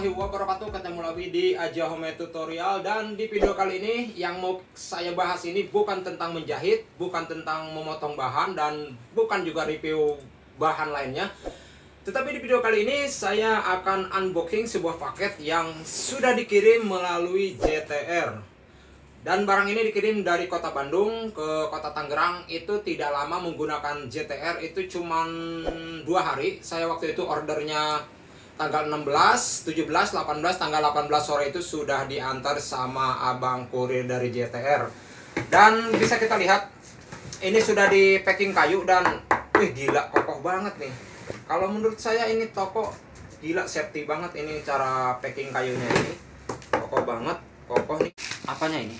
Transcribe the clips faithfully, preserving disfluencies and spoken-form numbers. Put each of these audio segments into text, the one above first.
warahmatullahi wabarakatuh. Ketemu lagi di Aja Home Tutorial. Dan di video kali ini yang mau saya bahas ini bukan tentang menjahit, bukan tentang memotong bahan, dan bukan juga review bahan lainnya. Tetapi di video kali ini saya akan unboxing sebuah paket yang sudah dikirim melalui J T R. Dan barang ini dikirim dari kota Bandung ke kota Tangerang. Itu tidak lama menggunakan J T R, itu cuma dua hari. Saya waktu itu ordernya tanggal enam belas, tujuh belas, delapan belas, tanggal delapan belas sore itu sudah diantar sama abang kurir dari J T R. Dan bisa kita lihat ini sudah di packing kayu dan wih gila, kokoh banget nih. Kalau menurut saya ini toko gila, safety banget ini cara packing kayunya ini. Kokoh banget, kokoh nih. Apanya ini?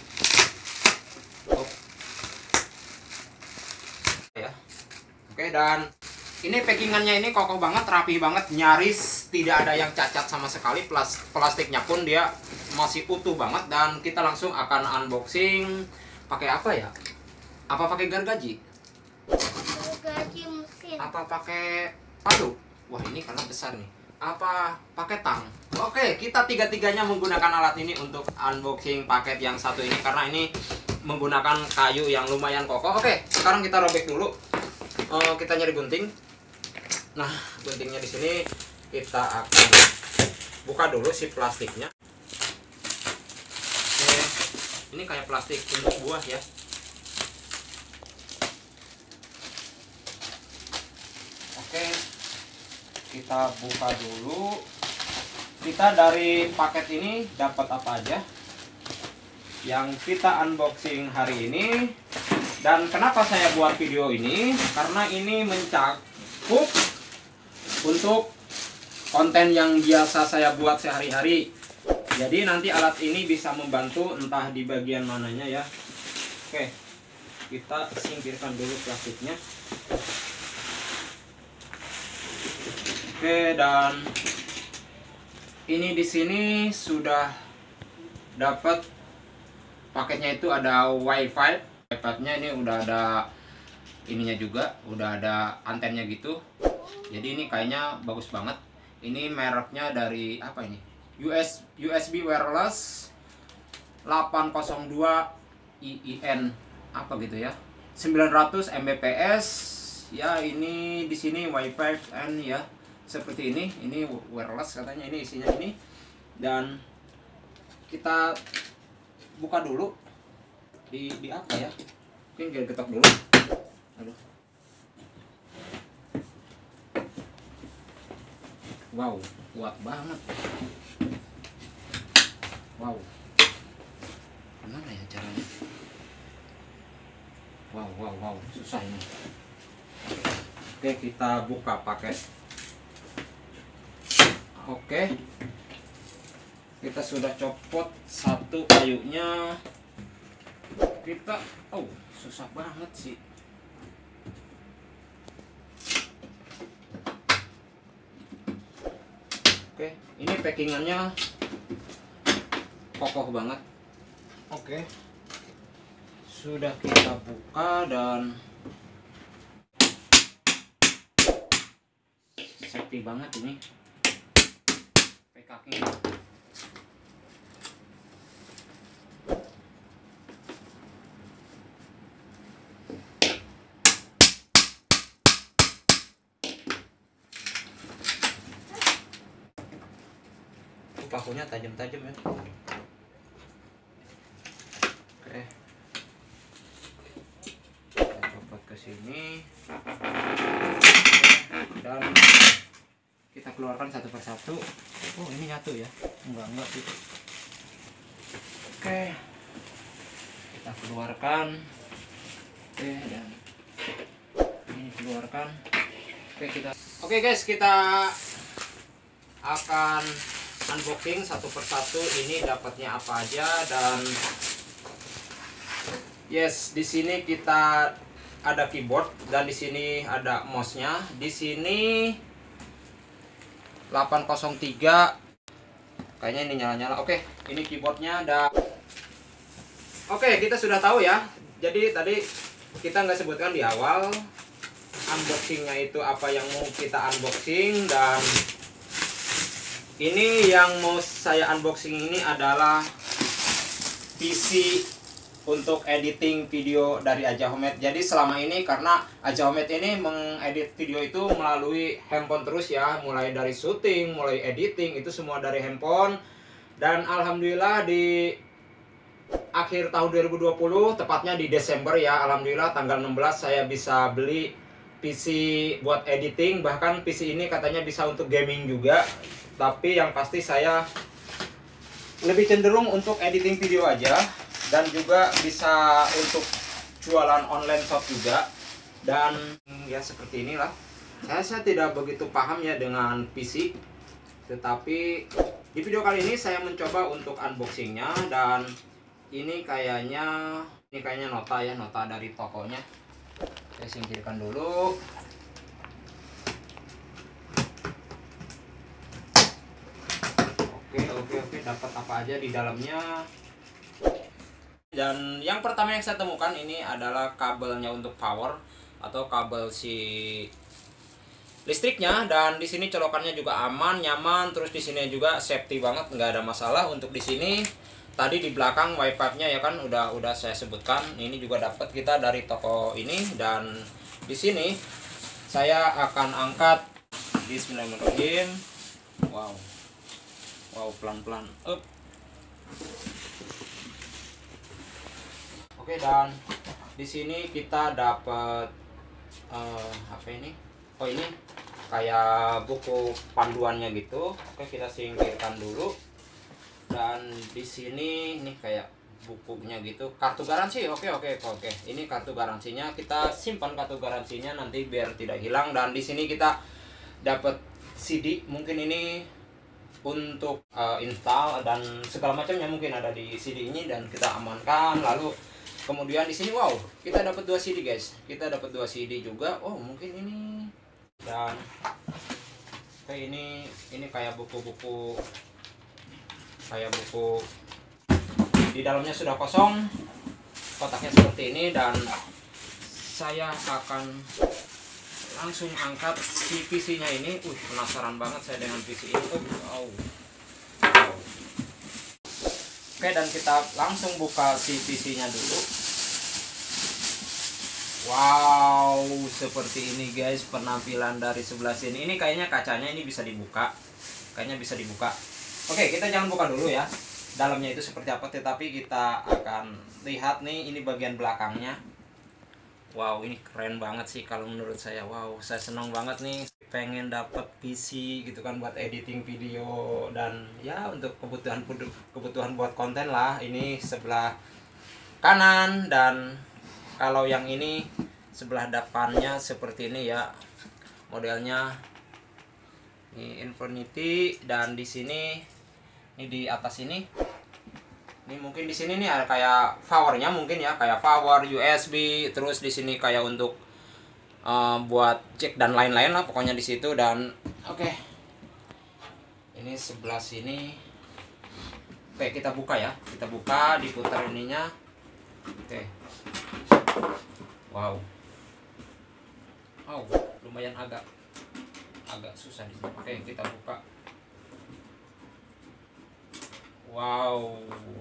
Oh. Ya. Oke, dan ini packingannya ini kokoh banget, rapi banget, nyaris tidak ada yang cacat sama sekali. Plas plastiknya pun dia masih utuh banget. Dan kita langsung akan unboxing. Pakai apa ya? Apa pakai gargaji? Gargaji mesin. Apa pakai palu? Wah, ini karena besar nih. Apa pakai tang? Oke, kita tiga-tiganya menggunakan alat ini untuk unboxing paket yang satu ini karena ini menggunakan kayu yang lumayan kokoh. Oke, sekarang kita robek dulu. Uh, kita nyari gunting. Nah, guntingnya di sini kita akan buka dulu si plastiknya. Oke, ini kayak plastik untuk buah ya. Oke, kita buka dulu. Kita dari paket ini dapat apa aja yang kita unboxing hari ini. Dan kenapa saya buat video ini? Karena ini mencakup untuk konten yang biasa saya buat sehari-hari. Jadi nanti alat ini bisa membantu entah di bagian mananya ya. Oke, kita singkirkan dulu plastiknya. Oke, dan ini di sini sudah dapat paketnya, itu ada wifi. Wifi-nya ini udah ada ininya juga, udah ada antennya gitu. Jadi ini kayaknya bagus banget. Ini mereknya dari apa ini? U S U S B wireless delapan nol dua I I N apa gitu ya. sembilan ratus megabits. Ya, ini di sini wifi N ya. Seperti ini, ini wireless katanya, ini isinya ini. Dan kita buka dulu di di apa ya? Mungkin kita ketok dulu. Aduh. Wow, kuat banget. Wow. Gimana ya caranya? Wow, wow, wow, susah ini. Oke, kita buka paket. Oke, kita sudah copot satu kayunya. Kita, oh susah banget sih. Oke, ini packingannya kokoh banget. Oke, sudah kita buka dan safety banget ini. Kaki. Pakunya tajam-tajam ya. Oke, kita copot ke sini dan kita keluarkan satu persatu. Oh, ini nyatu ya? Enggak, enggak sih. Oke, kita keluarkan. Oke, dan ini keluarkan. Oke, kita. Oke guys, kita akan unboxing satu persatu. Ini dapatnya apa aja. Dan yes, di sini kita ada keyboard dan di sini ada mouse-nya. Di sini delapan nol tiga, kayaknya ini nyala-nyala. Oke, ini keyboardnya ada. Oke, kita sudah tahu ya. Jadi tadi kita nggak sebutkan di awal unboxingnya itu apa yang mau kita unboxing. Dan Ini yang mau saya unboxing ini adalah P C untuk editing video dari Aja Home. Jadi selama ini karena Aja Home ini mengedit video itu melalui handphone terus ya, mulai dari syuting, mulai editing itu semua dari handphone. Dan alhamdulillah di akhir tahun dua ribu dua puluh, tepatnya di Desember ya, alhamdulillah tanggal enam belas saya bisa beli P C buat editing. Bahkan P C ini katanya bisa untuk gaming juga. Tapi yang pasti saya lebih cenderung untuk editing video aja, dan juga bisa untuk jualan online shop juga. Dan ya seperti inilah. Saya, saya tidak begitu paham ya dengan P C, tetapi di video kali ini saya mencoba untuk unboxingnya. Dan ini kayaknya ini kayaknya nota ya, nota dari tokonya. Saya singkirkan dulu. Oke oke oke, dapat apa aja di dalamnya. Dan yang pertama yang saya temukan ini adalah kabelnya untuk power atau kabel si listriknya. Dan di sini colokannya juga aman, nyaman, terus di sini juga safety banget, nggak ada masalah untuk di sini. Tadi di belakang wifi-nya ya kan udah udah saya sebutkan. Ini juga dapat kita dari toko ini. Dan di sini saya akan angkat. Bismillahirrahmanirrahim. Wow. Wow, pelan-pelan. Up. Oke, dan di sini kita dapat uh, apa ini? Oh, ini kayak buku panduannya gitu. Oke, kita singkirkan dulu. Dan di sini ini kayak bukunya gitu, kartu garansi. Oke oke oke. Ini kartu garansinya, kita simpan kartu garansinya nanti biar tidak hilang. Dan di sini kita dapat C D, mungkin ini untuk uh, install dan segala macamnya mungkin ada di C D ini, dan kita amankan. Lalu kemudian di sini wow, kita dapat dua C D guys. Kita dapat dua C D juga. Oh, mungkin ini. Dan oke, ini ini kayak buku-buku kayak buku di dalamnya sudah kosong, kotaknya seperti ini. Dan saya akan langsung angkat si P C-nya ini. Uh, penasaran banget saya dengan P C ini. Uh, wow. Wow. Oke, dan kita langsung buka si P C-nya dulu. Wow, seperti ini guys penampilan dari sebelah sini. Ini kayaknya kacanya ini bisa dibuka. Kayaknya bisa dibuka. Oke, kita jangan buka dulu ya dalamnya itu seperti apa, tetapi kita akan lihat nih ini bagian belakangnya. Wow, ini keren banget sih kalau menurut saya. Wow, saya senang banget nih, pengen dapat P C gitu kan buat editing video dan ya untuk kebutuhan kebutuhan buat konten lah. Ini sebelah kanan, dan kalau yang ini sebelah depannya seperti ini ya modelnya. Ini Infinity, dan di sini ini di atas ini ini mungkin di sini nih ada kayak powernya, mungkin ya kayak power U S B, terus di sini kayak untuk uh, buat cek dan lain-lain lah pokoknya di situ. Dan oke, okay. Ini sebelah sini. Oke, okay, kita buka ya, kita buka, diputar ininya. Oke, okay. Wow, wow, lumayan agak agak susah di sini. Oke, okay, kita buka. Wow,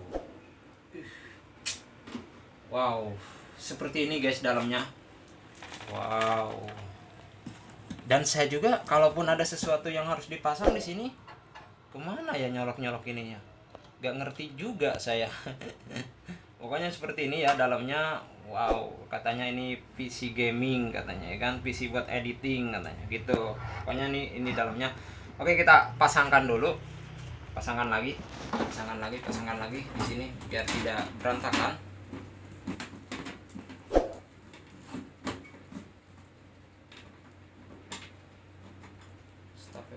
wow, seperti ini guys dalamnya. Wow. Dan saya juga kalaupun ada sesuatu yang harus dipasang di sini, kemana ya nyolok-nyolok ininya? Gak ngerti juga saya. Pokoknya seperti ini ya dalamnya. Wow, katanya ini P C gaming katanya ya kan, P C buat editing katanya gitu. Pokoknya ini ini dalamnya. Oke, kita pasangkan dulu. Pasangkan lagi, pasangkan lagi, pasangkan lagi di sini biar tidak berantakan. Stop.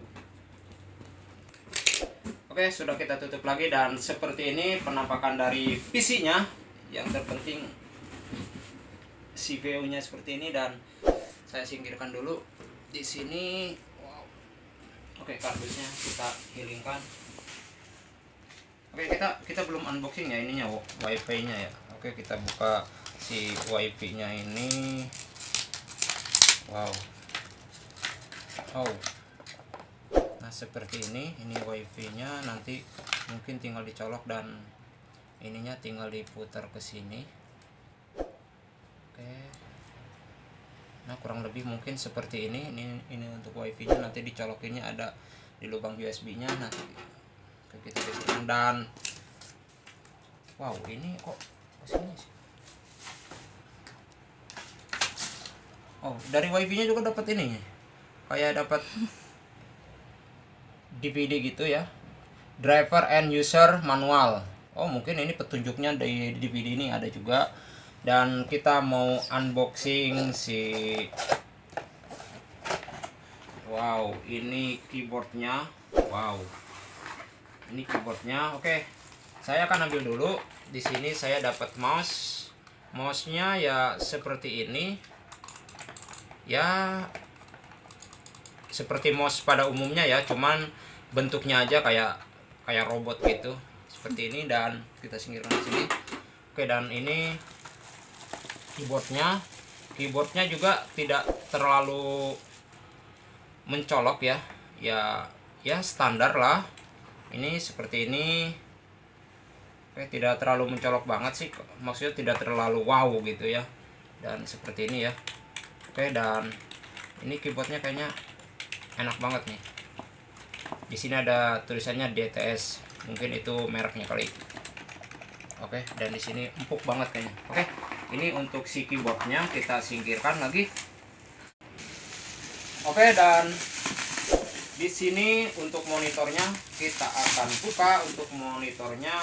Oke, sudah kita tutup lagi, dan seperti ini penampakan dari P C-nya. Yang terpenting C P U-nya seperti ini, dan saya singkirkan dulu di sini. Wow. Oke, kardusnya kita hilingkan. Oke, kita kita belum unboxing ya ininya, wifi-nya ya. Oke, kita buka si wifi-nya ini. Wow. Oh. Nah, Nah seperti ini, ini wifi nya nanti mungkin tinggal dicolok dan ininya tinggal diputar ke sini. Oke. Nah kurang lebih mungkin seperti ini. Ini ini untuk wifi nya, nanti dicolokinnya ada di lubang U S B nya nanti kita geser. Dan wow, ini kok kesini sih. Oh, dari wifi nya juga dapat ini, kayak dapat D V D gitu ya, driver and user manual. Oh mungkin ini petunjuknya di D V D ini ada juga. Dan kita mau unboxing si, wow, ini keyboardnya. Wow, ini keyboardnya. Oke, saya akan ambil dulu. Di sini saya dapat mouse. Mouse-nya ya seperti ini ya, seperti mouse pada umumnya ya, cuman bentuknya aja kayak kayak robot gitu seperti ini. Dan kita singkirkan di sini. Oke, dan ini keyboardnya. Keyboardnya juga tidak terlalu mencolok ya, ya ya standar lah. Ini seperti ini. Oke, tidak terlalu mencolok banget sih, maksudnya tidak terlalu wow gitu ya. Dan seperti ini ya. Oke, dan ini keyboardnya kayaknya enak banget nih. Di sini ada tulisannya D T S, mungkin itu mereknya kali. Oke, dan di sini empuk banget kayaknya. Oke, ini untuk si keyboardnya kita singkirkan lagi. Oke, dan di sini untuk monitornya kita akan buka. Untuk monitornya,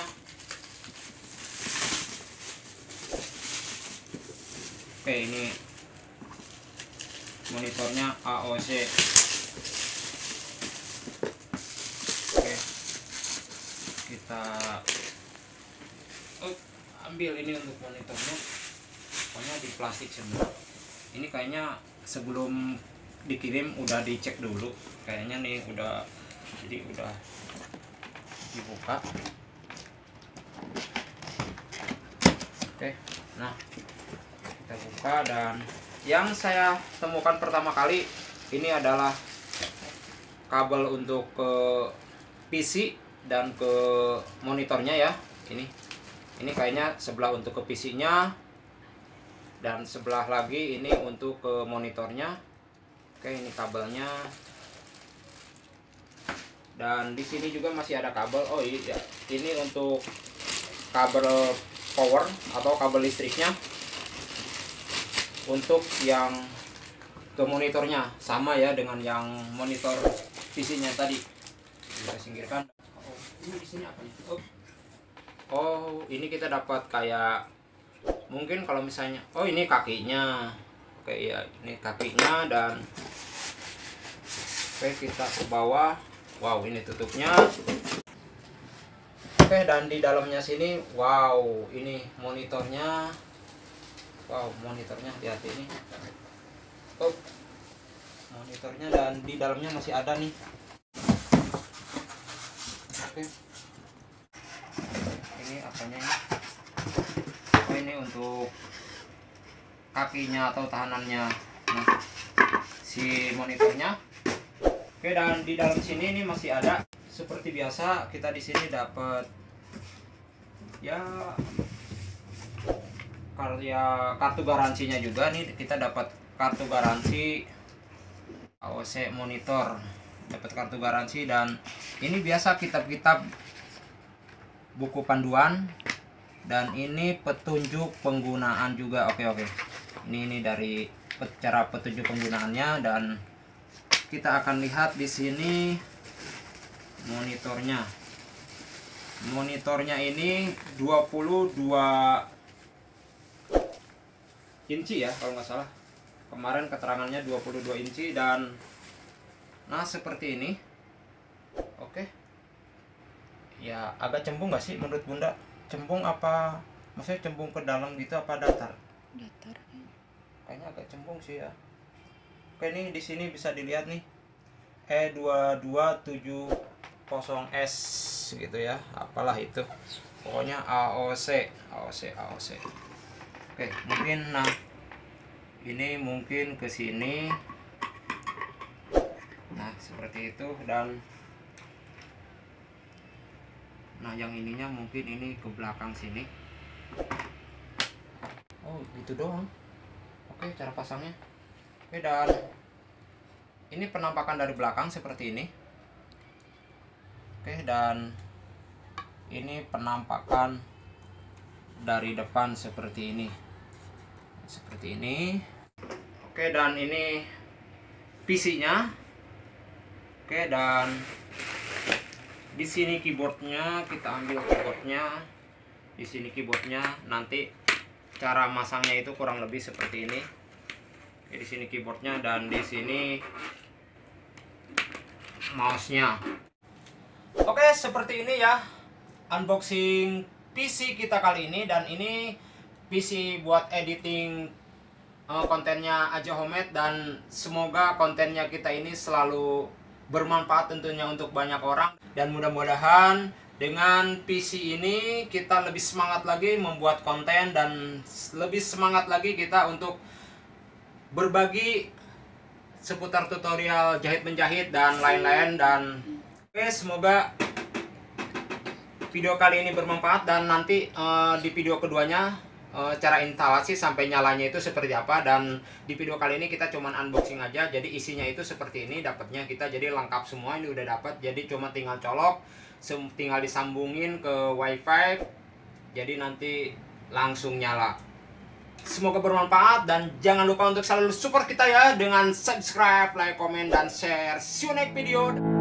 oke, ini monitornya A O C. Oke, kita oh, ambil ini untuk monitornya. Pokoknya di plastik semua. Ini kayaknya sebelum dikirim udah dicek dulu. Kayaknya nih udah, jadi udah dibuka. Oke, nah kita buka, dan yang saya temukan pertama kali ini adalah kabel untuk ke P C dan ke monitornya ya. Ini ini kayaknya sebelah untuk ke P C-nya dan sebelah lagi ini untuk ke monitornya. Oke, ini kabelnya. Dan di sini juga masih ada kabel. Oh iya, ini untuk kabel power atau kabel listriknya. Untuk yang ke monitornya sama ya dengan yang monitor P C-nya tadi. Kita singkirkan. Oh, ini di sini apa nih? Oh. Oh, ini kita dapat kayak mungkin kalau misalnya, oh ini kakinya. Oke ya, ini kakinya. Dan oke, kita ke bawah. Wow, ini tutupnya. Oke, dan di dalamnya sini, wow, ini monitornya. Wow, monitornya, hati-hati ini. Oh, monitornya, dan di dalamnya masih ada nih. Oke, ini apanya ini? Oh, ini untuk kakinya atau tahanannya. Nah, si monitornya. Oke, dan di dalam sini ini masih ada. Seperti biasa, kita di sini dapat ya karya kartu garansinya juga nih. Kita dapat kartu garansi A O C monitor, dapat kartu garansi. Dan ini biasa kitab-kitab buku panduan, dan ini petunjuk penggunaan juga. Oke oke, ini ini dari cara petunjuk penggunaannya. Dan kita akan lihat di sini monitornya. Monitornya ini dua puluh dua inci ya kalau nggak salah. Kemarin keterangannya dua puluh dua inci. Dan nah seperti ini. Oke, ya agak cembung nggak sih menurut Bunda? Cembung apa maksudnya, cembung ke dalam gitu apa datar? Datar Kayaknya agak cembung sih ya. Oke, ini di sini bisa dilihat nih, E dua dua tujuh nol S gitu ya, apalah itu. Pokoknya A O C, A O C, A O C. Oke, mungkin nah ini mungkin ke sini. Nah, seperti itu. Dan Nah yang ininya mungkin ini ke belakang sini. Oh itu doang. Oke cara pasangnya. Oke, dan ini penampakan dari belakang seperti ini. Oke, dan ini penampakan dari depan seperti ini. Seperti ini. Oke, dan ini P C-nya. Oke, dan di sini keyboardnya, kita ambil keyboardnya. Di sini keyboardnya, nanti cara masangnya itu kurang lebih seperti ini. Oke, di sini keyboardnya dan di sini mouse-nya. Oke, seperti ini ya unboxing P C kita kali ini, dan ini P C buat editing uh, kontennya Aja Homemade, dan semoga kontennya kita ini selalu bermanfaat tentunya untuk banyak orang, dan mudah-mudahan dengan P C ini kita lebih semangat lagi membuat konten dan lebih semangat lagi kita untuk berbagi seputar tutorial jahit menjahit dan lain-lain. Dan oke, semoga video kali ini bermanfaat, dan nanti uh, di video keduanya uh, cara instalasi sampai nyalanya itu seperti apa. Dan di video kali ini kita cuman unboxing aja, jadi isinya itu seperti ini dapatnya kita, jadi lengkap semua ini udah dapat, jadi cuma tinggal colok, tinggal disambungin ke wifi, jadi nanti langsung nyala. Semoga bermanfaat, dan jangan lupa untuk selalu support kita ya dengan subscribe, like, komen, dan share. See you next video.